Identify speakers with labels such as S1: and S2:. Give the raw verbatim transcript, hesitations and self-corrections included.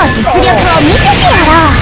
S1: 実力を見せてやろう。